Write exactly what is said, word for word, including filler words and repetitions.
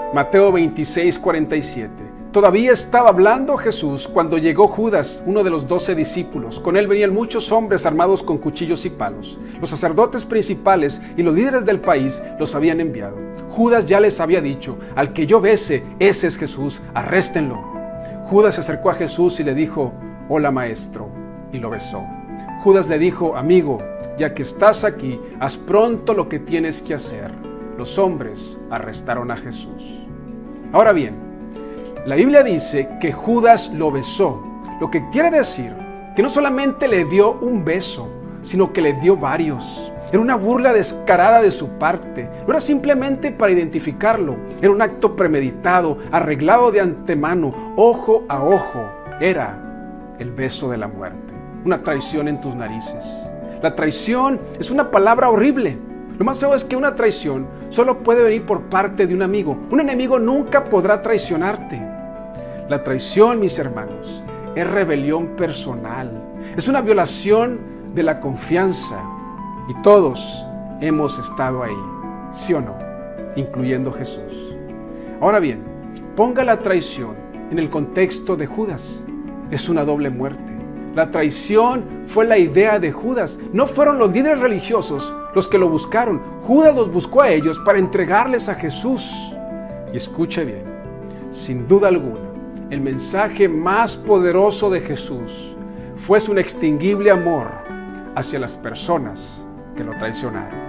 Mateo veintiséis, cuarenta y siete. Todavía estaba hablando Jesús cuando llegó Judas, uno de los doce discípulos. Con él venían muchos hombres armados con cuchillos y palos. Los sacerdotes principales y los líderes del país los habían enviado. Judas ya les había dicho: al que yo bese, ese es Jesús, arréstenlo. Judas se acercó a Jesús y le dijo: hola, maestro, y lo besó. Judas le dijo: amigo, ya que estás aquí, haz pronto lo que tienes que hacer. Los hombres arrestaron a Jesús. Ahora bien, la Biblia dice que Judas lo besó, lo que quiere decir que no solamente le dio un beso, sino que le dio varios. Era una burla descarada de su parte, no era simplemente para identificarlo, era un acto premeditado, arreglado de antemano, ojo a ojo. Era el beso de la muerte, una traición en tus narices. La traición es una palabra horrible. Lo más feo es que una traición solo puede venir por parte de un amigo. Un enemigo nunca podrá traicionarte. La traición, mis hermanos, es rebelión personal. Es una violación de la confianza. Y todos hemos estado ahí, ¿sí o no? Incluyendo Jesús. Ahora bien, ponga la traición en el contexto de Judas. Es una doble muerte. La traición fue la idea de Judas. No fueron los líderes religiosos los que lo buscaron. Judas los buscó a ellos para entregarles a Jesús. Y escuche bien, sin duda alguna, el mensaje más poderoso de Jesús fue su inextinguible amor hacia las personas que lo traicionaron.